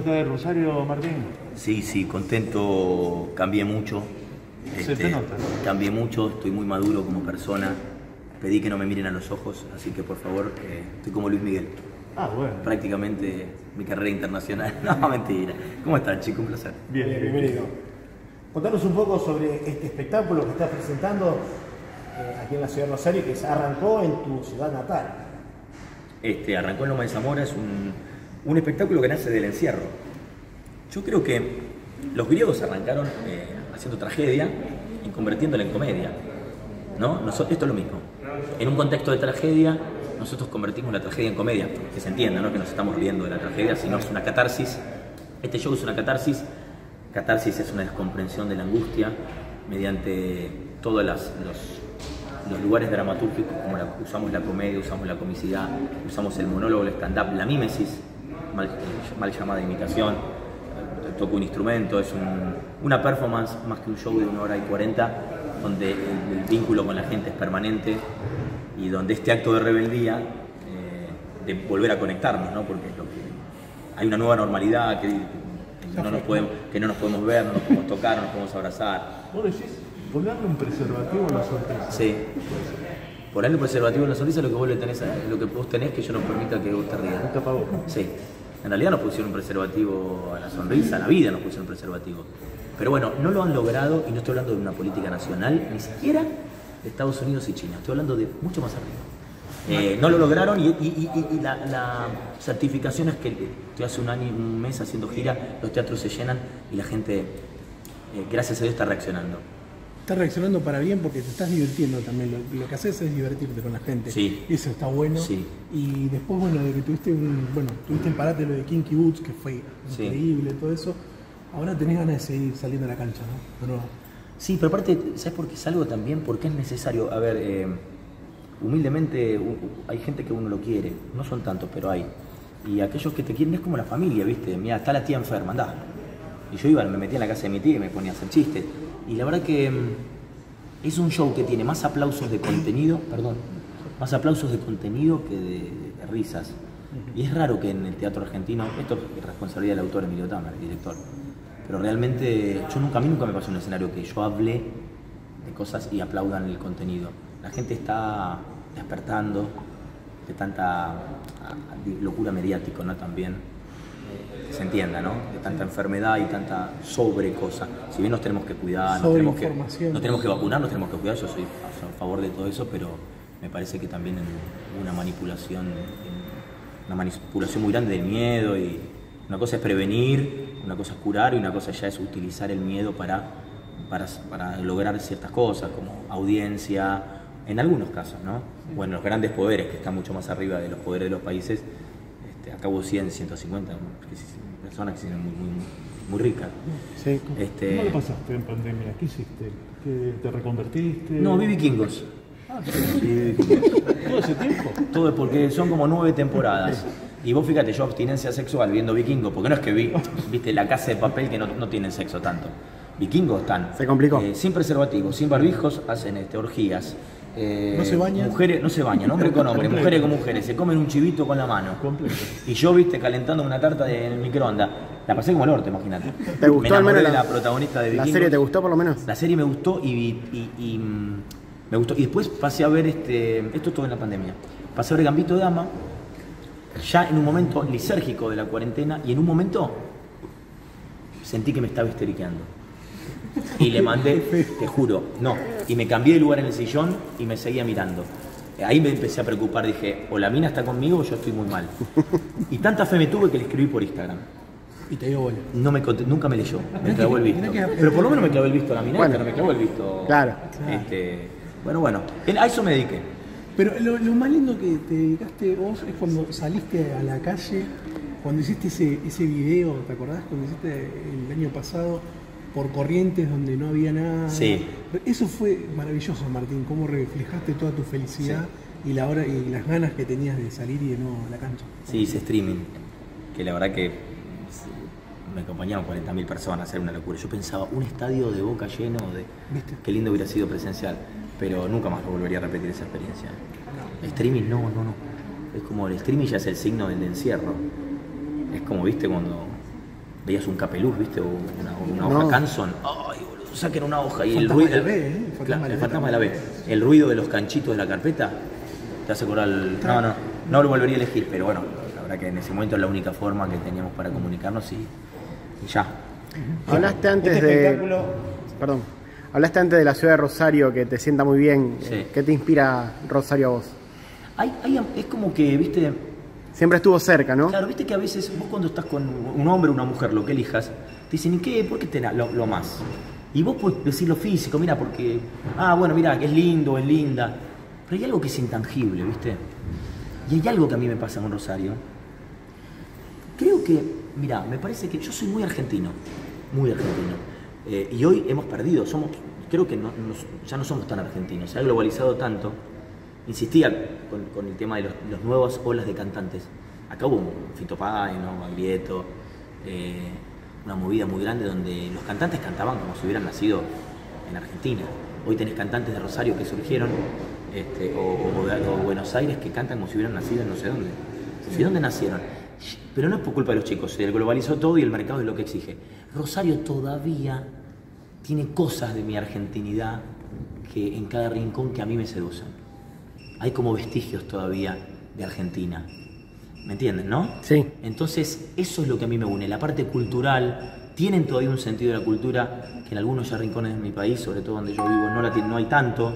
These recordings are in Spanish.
vuelta de Rosario, Martín? Sí, sí, contento, cambié mucho. Se te nota. Cambié mucho, estoy muy maduro como persona. Pedí que no me miren a los ojos, así que por favor, estoy como Luis Miguel. Ah, bueno. Prácticamente mi carrera internacional. No, mentira. ¿Cómo están, chicos? Un placer. Bien, Bienvenido. Contanos un poco sobre este espectáculo que estás presentando aquí en la ciudad de Rosario, que se arrancó en tu ciudad natal. Arrancó en Loma de Zamora, es un espectáculo que nace del encierro. Yo creo que los griegos arrancaron haciendo tragedia y convirtiéndola en comedia, ¿no? Esto es lo mismo. En un contexto de tragedia, nosotros convertimos la tragedia en comedia. Que se entienda, ¿no? Que nos estamos riendo de la tragedia, sino es una catarsis. Este show es una catarsis. Catarsis es una descomprensión de la angustia mediante todos los lugares dramatúrgicos, como usamos la comedia, usamos la comicidad, usamos el monólogo, el stand-up, la mímesis, mal llamada imitación. Toco un instrumento, es una performance más que un show de 1 hora y 40, donde el vínculo con la gente es permanente y donde este acto de rebeldía, de volver a conectarnos, ¿no? Porque es lo que, hay una nueva normalidad que no nos podemos ver, no nos podemos tocar, no nos podemos abrazar. ¿Vos decís ponerle un preservativo en la sonrisa? Sí. Ponerle un preservativo en la sonrisa es lo que vos tenés que yo no permita que vos te rías. Un tapabocas. Sí. En realidad nos pusieron un preservativo a la sonrisa, a la vida nos pusieron un preservativo. Pero bueno, no lo han logrado, y no estoy hablando de una política nacional, ni siquiera de Estados Unidos y China, estoy hablando de mucho más arriba. No lo lograron y la certificación es que estoy hace un mes haciendo gira, los teatros se llenan y la gente, gracias a Dios, está reaccionando. Estás reaccionando para bien porque te estás divirtiendo también. Lo que haces es divertirte con la gente. Sí. Y eso está bueno. Sí. Y después, bueno, de que tuviste el parate de lo de Kinky Boots, que fue increíble, todo eso. Ahora tenés ganas de seguir saliendo a la cancha, ¿no? Pero... Sí, pero aparte, ¿sabes por qué salgo también? Porque es necesario. A ver, humildemente hay gente que uno lo quiere. No son tantos, pero hay. Y aquellos que te quieren es como la familia, ¿viste? Mira, está la tía enferma, andá. Y yo me metía en la casa de mi tía y me ponía a hacer chistes. Y la verdad que es un show que tiene más aplausos de contenido, más aplausos de contenido que de risas. Y es raro que en el teatro argentino, esto es responsabilidad del autor Emilio Tamer, el director, pero realmente a mí nunca me pasó en un escenario que yo hable de cosas y aplaudan el contenido. La gente está despertando de tanta locura mediática, ¿no? También. Se entienda, ¿no? De tanta enfermedad y tanta sobrecosa. Si bien nos tenemos que cuidar, nos tenemos que vacunar, nos tenemos que cuidar, yo soy a favor de todo eso, pero me parece que también una manipulación muy grande del miedo, y una cosa es prevenir, una cosa es curar y una cosa ya es utilizar el miedo para lograr ciertas cosas, como audiencia, en algunos casos, ¿no? Bueno, los grandes poderes que están mucho más arriba de los poderes de los países. Acabo 100, 150 personas que se sienten muy ricas. Sí. ¿Cómo lo pasaste en pandemia? ¿Qué hiciste? ¿Te reconvertiste? No, vi Vikingos. Sí, vi Vikingos. ¿Todo ese tiempo? Todo, porque son como 9 temporadas. Y vos fíjate, yo abstinencia sexual viendo Vikingos, porque no es que viste La Casa de Papel, que no tienen sexo tanto. Vikingos están. Se complicó. Sin preservativos, sin barbijos, hacen orgías. No se bañan. Mujeres no se bañan, hombre con hombre, mujeres con mujeres, se comen un chivito con la mano. Completo. Y yo, calentando una tarta en el microondas. La pasé como el orto, imagínate. ¿Te gustó al menos la protagonista de Vikingos? ¿La serie te gustó por lo menos? La serie me gustó y me gustó. Y después pasé a ver esto todo en la pandemia. Pasé a ver Gambito de Dama, ya en un momento lisérgico de la cuarentena, y en un momento sentí que me estaba histeriqueando. Y le mandé, te juro, no. Y me cambié de lugar en el sillón y me seguía mirando. Ahí me empecé a preocupar, dije, o la mina está conmigo o yo estoy muy mal. Y tanta fe me tuve que le escribí por Instagram. Y te dio bola. Nunca me leyó, me clavó el visto. Pero por lo menos me clavó el visto a la mina, bueno, no me clavó el visto. Claro. Bueno, a eso me dediqué. Pero lo más lindo que te dedicaste vos es cuando saliste a la calle, cuando hiciste ese video, ¿te acordás? Cuando hiciste el año pasado por Corrientes, donde no había nada. Sí. Eso fue maravilloso, Martín, cómo reflejaste toda tu felicidad y las ganas que tenías de salir y de nuevo a la cancha. Sí, hice streaming, que la verdad que me acompañaron 40.000 personas, era una locura. Yo pensaba, un estadio de Boca lleno, ¿Viste? Qué lindo hubiera sido presencial, pero nunca más volvería a repetir esa experiencia. El streaming no. Es como el streaming ya es el signo del encierro. Es como, viste, cuando veías un capeluz, ¿viste? O una hoja Canson. ¡Ay, boludo! Saquen una hoja. Y el ruido. El fantasma de la B. El ruido de los canchitos de la carpeta. Te hace acordar el... No lo volvería a elegir, pero bueno, la verdad que en ese momento es la única forma que teníamos para comunicarnos y ya. Hablaste antes Perdón. Hablaste antes de la ciudad de Rosario, que te sienta muy bien. Sí. ¿Qué te inspira Rosario a vos? Es como que, ¿viste? Siempre estuvo cerca, ¿no? Claro, viste que a veces vos cuando estás con un hombre o una mujer, lo que elijas, te dicen, ¿y qué? ¿Por qué te lo más? Y vos podés decir lo físico, mira, porque... bueno, mira, que es lindo, es linda. Pero hay algo que es intangible, ¿viste? Y hay algo que a mí me pasa con Rosario. Creo que, mira, me parece que yo soy muy argentino. Muy argentino. Y hoy hemos perdido, creo que ya no somos tan argentinos, se ha globalizado tanto. Insistía con el tema de los nuevas olas de cantantes. Acá hubo Fito Páez, ¿no? Baglietto, una movida muy grande donde los cantantes cantaban como si hubieran nacido en Argentina. Hoy tenés cantantes de Rosario que surgieron, o de Buenos Aires que cantan como si hubieran nacido en no sé dónde. ¿De dónde nacieron? Pero no es por culpa de los chicos, se globalizó todo y el mercado es lo que exige. Rosario todavía tiene cosas de mi argentinidad que en cada rincón que a mí me seducen. Hay como vestigios todavía de Argentina. ¿Me entienden, no? Sí. Entonces, eso es lo que a mí me une. La parte cultural, tienen todavía un sentido de la cultura que en algunos ya rincones de mi país, sobre todo donde yo vivo, no hay tanto.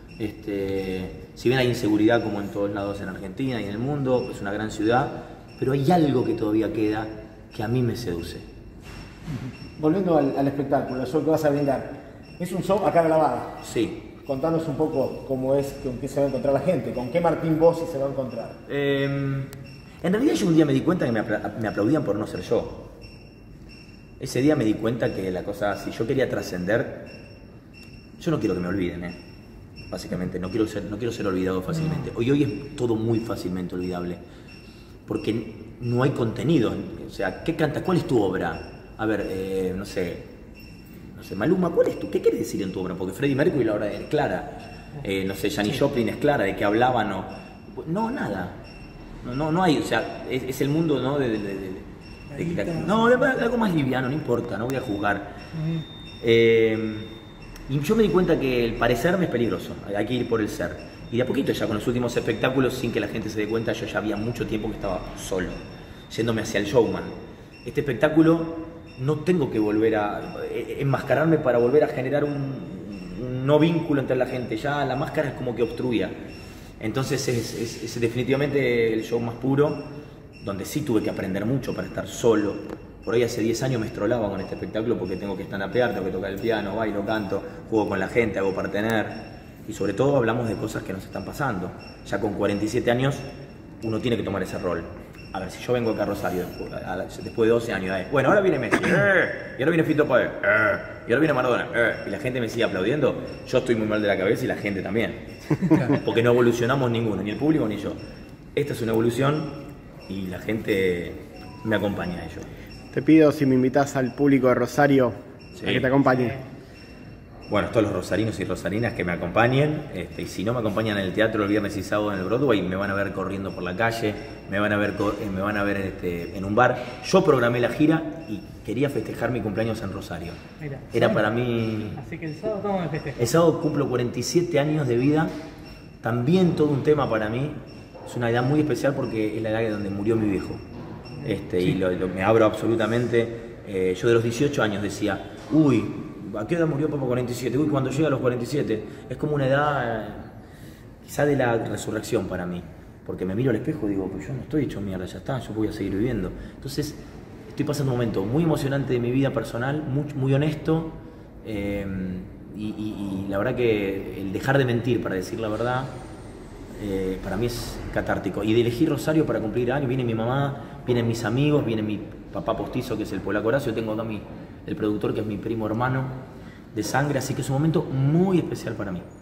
Si bien hay inseguridad como en todos lados en Argentina y en el mundo, es una gran ciudad, pero hay algo que todavía queda que a mí me seduce. Volviendo al espectáculo, el show que vas a brindar, es un show acá grabado. Sí. Contanos un poco cómo es, con qué se va a encontrar la gente, con qué Martín Bossi se va a encontrar. En realidad yo un día me di cuenta que me aplaudían por no ser yo. Ese día me di cuenta que la cosa, si yo quería trascender, yo no quiero que me olviden, básicamente, no quiero ser olvidado fácilmente. Hoy es todo muy fácilmente olvidable, porque no hay contenido. O sea, ¿qué canta? ¿Cuál es tu obra? A ver, no sé, Maluma, ¿cuál es tu? ¿Qué quieres decir en tu obra? Porque Freddie Mercury la obra es clara. No sé, Janis Joplin es clara, de qué hablaban o... No, nada. No hay, o sea, es el mundo, ¿no? Algo más liviano, no importa, no voy a juzgar. Y yo me di cuenta que el parecerme es peligroso, hay que ir por el ser. Y de a poquito, ya con los últimos espectáculos, sin que la gente se dé cuenta, yo ya había mucho tiempo que estaba solo, yéndome hacia el showman. Este espectáculo no tengo que volver a enmascararme para volver a generar un no vínculo entre la gente, ya la máscara es como que obstruía. Entonces es definitivamente el show más puro, donde sí tuve que aprender mucho para estar solo. Por ahí hace 10 años me estrolaba con este espectáculo porque tengo que stand-upear, tengo que tocar el piano, bailo, canto, juego con la gente, hago partener. Y sobre todo hablamos de cosas que nos están pasando. Ya con 47 años uno tiene que tomar ese rol. A ver, si yo vengo acá a Rosario después de 12 años, bueno, ahora viene Messi, y ahora viene Fito Páez, y ahora viene Maradona, y la gente me sigue aplaudiendo, yo estoy muy mal de la cabeza y la gente también. Porque no evolucionamos ninguno, ni el público ni yo. Esta es una evolución y la gente me acompaña a ello. Te pido si me invitas al público de Rosario a que te acompañe. Bueno, todos los rosarinos y rosarinas que me acompañen, y si no me acompañan en el teatro el viernes y sábado en el Broadway, me van a ver corriendo por la calle, me van a ver en un bar. Yo programé la gira y quería festejar mi cumpleaños en Rosario. Mira, era para mí... Así que el sábado estamos de festejo. El sábado cumplo 47 años de vida, también todo un tema para mí. Es una edad muy especial porque es la edad donde murió mi viejo. Y me abro absolutamente. Yo de los 18 años decía, uy, ¿a qué edad murió papá? 47. Uy, cuando llega a los 47. Es como una edad quizá de la resurrección para mí. Porque me miro al espejo y digo, pues yo no estoy hecho mierda, ya está, yo voy a seguir viviendo. Entonces, estoy pasando un momento muy emocionante de mi vida personal, muy honesto. Y la verdad que el dejar de mentir para decir la verdad, para mí es catártico. Y de elegir Rosario para cumplir años, viene mi mamá, vienen mis amigos, viene mi papá postizo que es el polaco Horacio, tengo acá el productor que es mi primo hermano de sangre, así que es un momento muy especial para mí.